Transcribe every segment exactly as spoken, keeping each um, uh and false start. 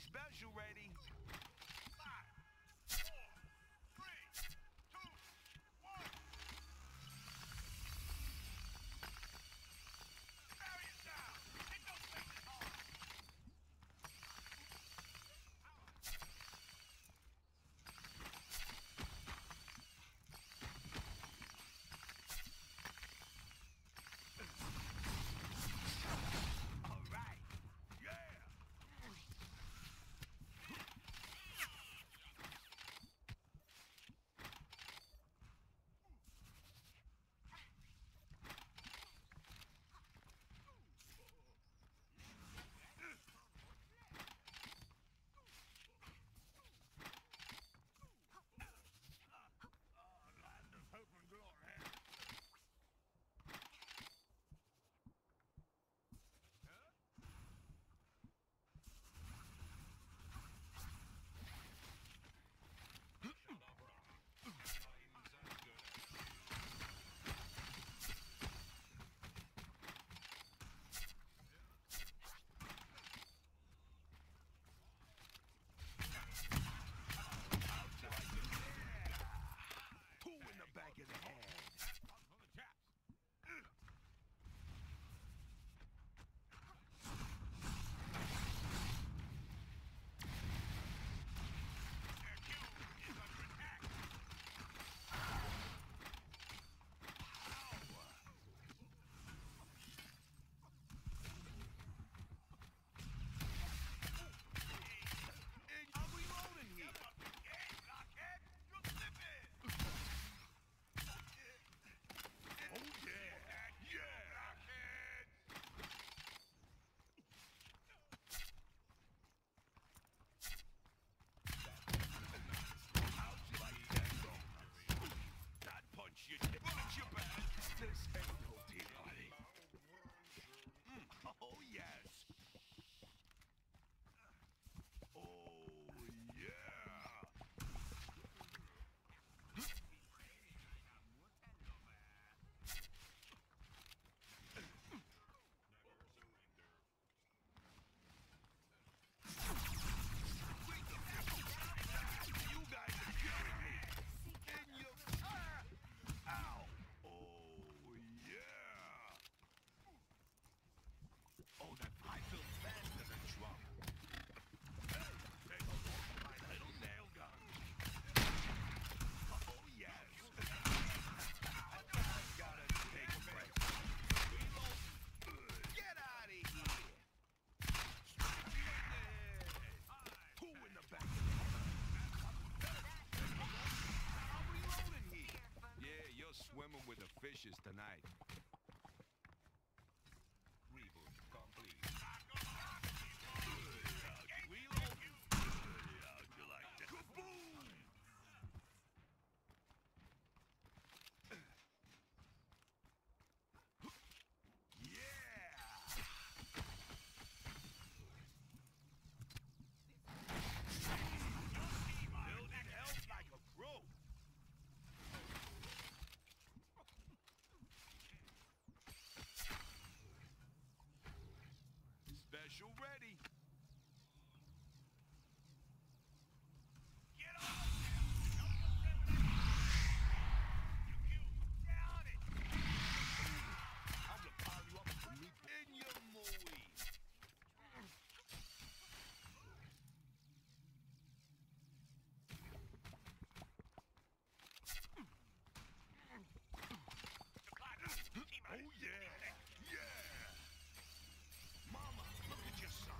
Special ready. Five, four, three, two, one. Barriers down. Hit those faces hard. All right. Yeah. Land of hope and glory. Two in the back of the head. One for the chaps. Their cube is under attack. And I'm reloading here. Up the game, blockhead. You're slipping. Oh yeah. Yeah. Blockheads. How'd you like that, though? That punch you did. Punch you back. This ain't no tea party. Mm, oh yes. Oh yeah. You guys are killing me. In your ah! Ow. Oh yeah. Oh, that I feel faster than Trump. Hey, take a look at my little nail gun. Oh yes. I gotta take a break. Get out of here. Two in the back of the head. I'm reloading here. Yeah, you're swimming with the fishes tonight. Reboot complete. Reload. How'd you like that? Kaboom! Yeah! Building health like a pro. Special ready. Get on! You down it! I'm gonna pile you up for me in your movie. Oh yeah, yeah. Mama, look at your son.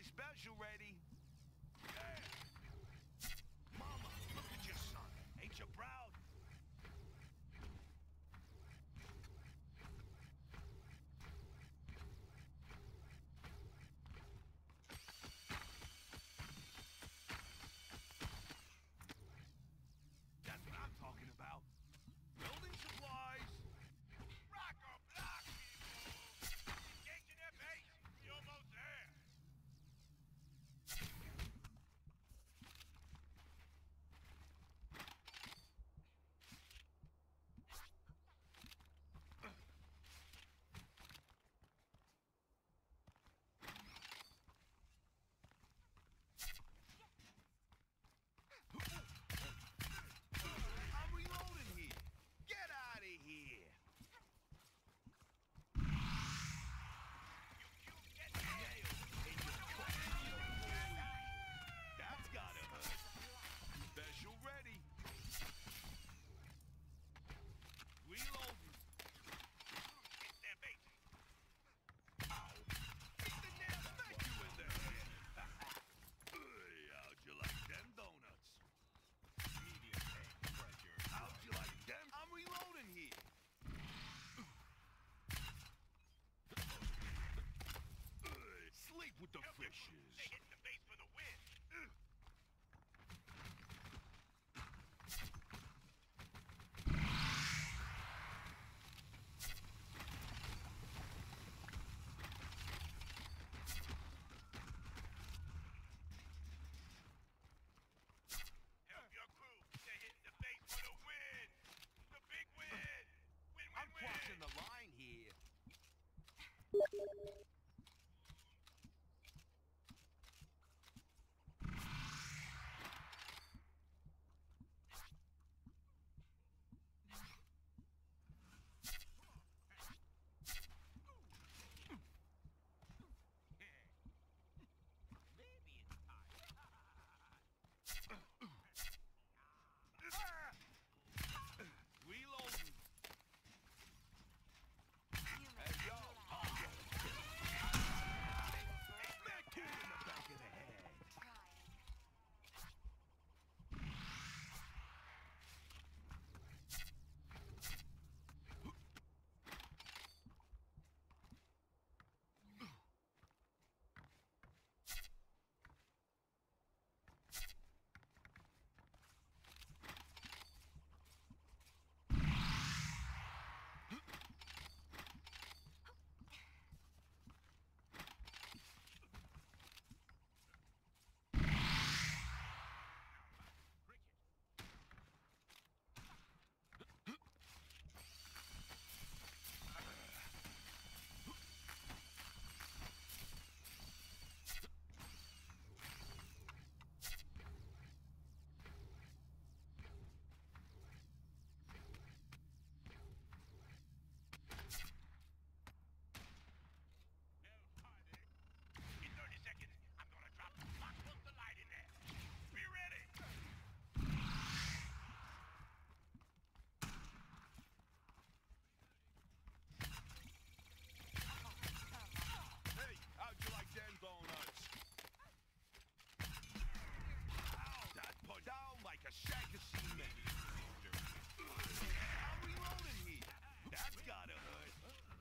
my special ready. Yeah. Mama, look at your son. Ain't you proud? That's what I'm talking about. Building supplies. Rock 'em, block, people! Engaging their base! You're almost there! I'm reloading here. Get out of here. That's gotta hurt. Special ready. Reloading. It's their base! Ow. Beat the damn statue in the head. Hey, how'd you like them donuts? Medium egg pressure. How'd you like them? I'm reloading here. Hey, sleep with the Help your crew. fishes. They hit the base for the win! Ugh. Help your crew. They hit the base for the win! The big win! Win, win, I'm win! crossing the line here. Maybe it's time. Reloading. Hey, yo. Smack two in the back of the head. In thirty seconds, I'm gonna drop the block of the light in there. Be ready! Hey, how'd you like them donuts? Ow, that put down like a sack of cement. I'm reloading here. That's gotta hurt.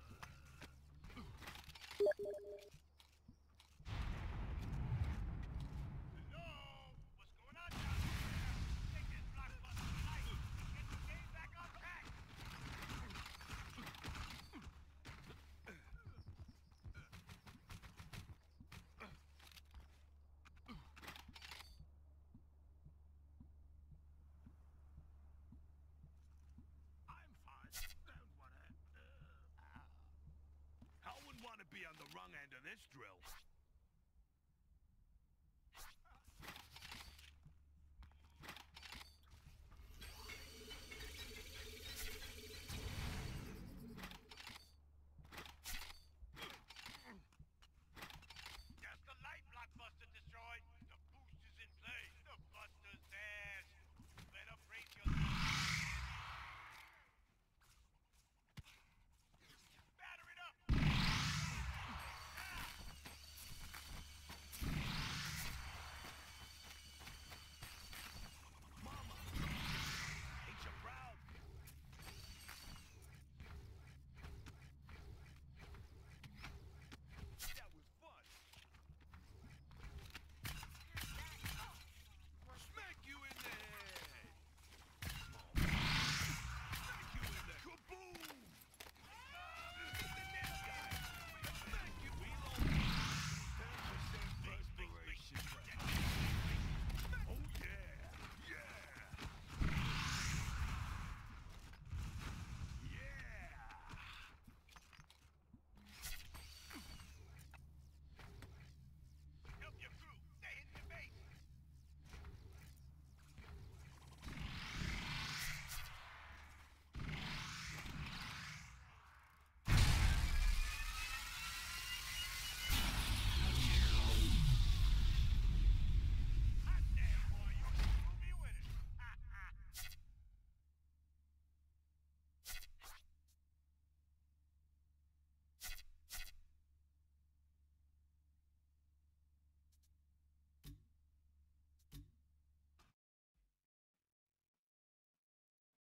Hello? What's going on down there? Take this blockbuster light and get the game back on track! I'm fine. Don't wanna. Uh, I wouldn't want to be on the wrong end of this drill.